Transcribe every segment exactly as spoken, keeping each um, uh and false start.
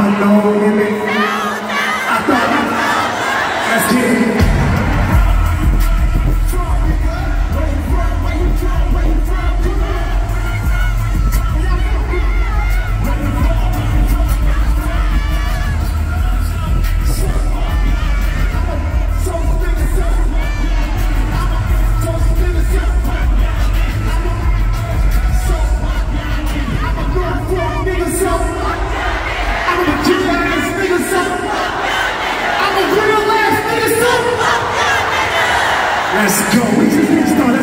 no limit. I thought, let's get it. Let's go. We just get started.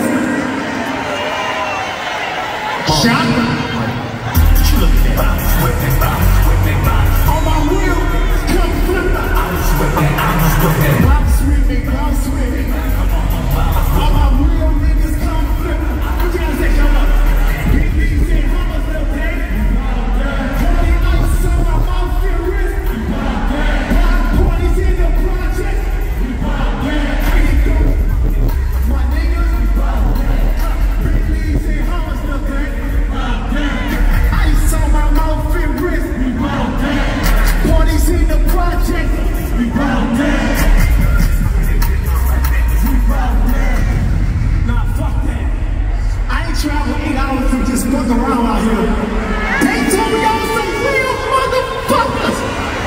Shot. What you looking at? Bounce with that bounce with that bounce. On my wheel, come flip the ice with that ice with that. Bounce with me, bounce with me. On my wheel, niggas come flip the. What you gotta say? Come on. Big B's and Hammers, little day. Party night, so I'm out here wrist. Parties in the project. Travel eight hours to just fuck around out here. They told me I was some real motherfuckers.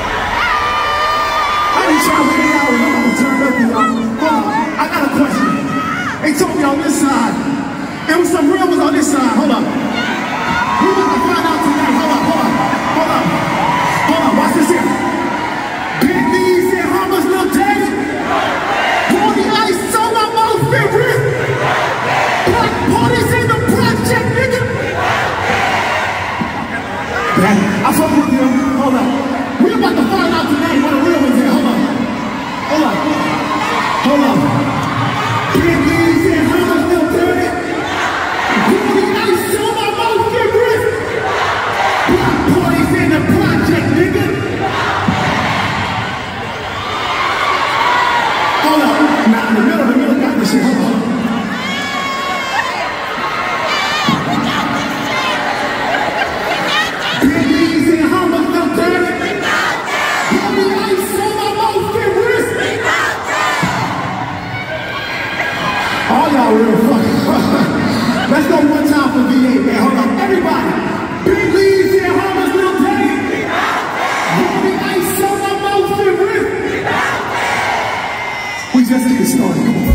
I didn't travel eight hours. I'm gonna turn up to y'all. Hold on, I got a question. They told me on this side. There was some real ones on this side. Hold up. We about to find out tonight. Hold up, hold up, hold up. Hold up, watch this here. Big B's and Hammers, little Dave. Pour the ice on my mouth, favorite. Black parties in the project, nigga. I fuck with you. Hold up. We're about to find out tonight what the real ones are. Hold up. Hold up. Hold up. Big B's and Hammers, little dirty. Pour the ice on my mouth, favorite. Black parties in the project, nigga. Hold up. Now in the middle, the middle got this shit. Hold up. All y'all real fucking. Let's go one time for V eight, man. Hold on, everybody. Big B's and Hammers, little Teddy. Hold the ice on my mouth and wrist. We just getting started.